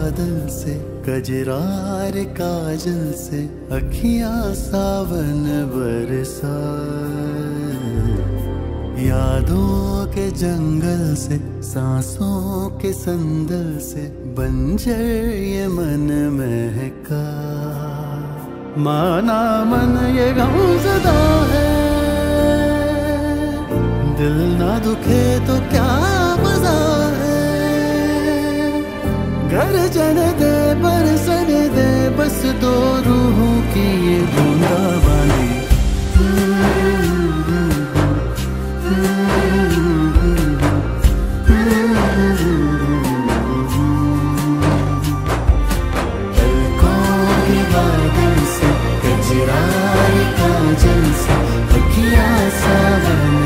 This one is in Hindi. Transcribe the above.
बादल से, कजरार काजल से अखियां सावन बरसाए। यादों के जंगल से, सांसों के संदल से बंजर ये मन महका। माना मन ये गमज़दा है, दिल ना दुखे तो क्या मजा है। गर्जन दे बरसन दे बस दो रूहों की ये बूंदाबांदी। काजल से अखियां सावन